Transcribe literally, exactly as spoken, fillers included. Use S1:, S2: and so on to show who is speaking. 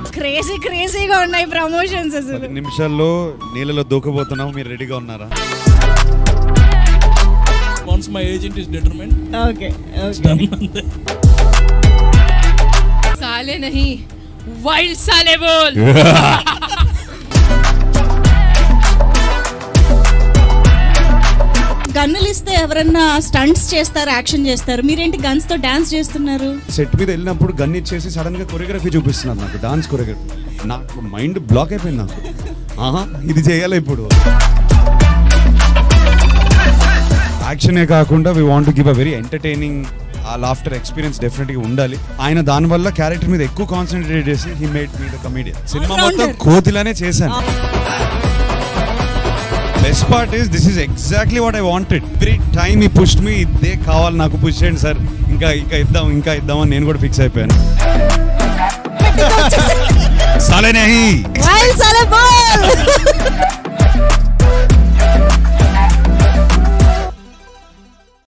S1: Crazy క్రేజీగా ఉన్నాయి promotions అసలు.
S2: పది నిమిషాల్లో నీళ్ళలో దూకబోతున్నాం, మీరు రెడీగా ఉన్నారా?
S3: Once my agent is determined.
S1: Okay. Okay.
S4: साले नहीं, wild साले बोल.
S1: గన్నులు ఇస్తే ఎవరన్నా స్టంట్స్ చేస్తారు, యాక్షన్ చేస్తారు, మీరేంటి గన్స్ తో డాన్స్ చేస్తున్నారు?
S2: సెట్ మీద వెళ్ళినప్పుడు గన్ ఇచ్చేసి సడన్ గా కొరియోగ్రఫీ చూపిస్తున్నారు నాకు, డాన్స్ కొరియోగ్రఫీ. నాకు మైండ్ బ్లాక్ అయిపోయింది నాకు. ఆహా ఇది చేయాలి ఇప్పుడు. యాక్షనే కాకుండా we want to give a very entertaining uh laughter experience డెఫినెట్గా ఉండాలి. ఆయన దానివల్ల క్యారెక్టర్ మీద ఎక్కువ కాన్సన్ట్రేట్ చేసి he made me the comedian. Cinema మొత్తం కోతిలానే చేశాను. Best part is this is exactly what I wanted. Every time he pushed me, ఇదే కావాలి నాకు, పుష్ చేయండి సార్, ఇంకా ఇంకా ఇద్దాం ఇంకా ఇద్దాం అని నేను కూడా ఫిక్స్ అయిపోయాను. సాలే నహీ,
S1: వైల్డ్ సాలే బోల్.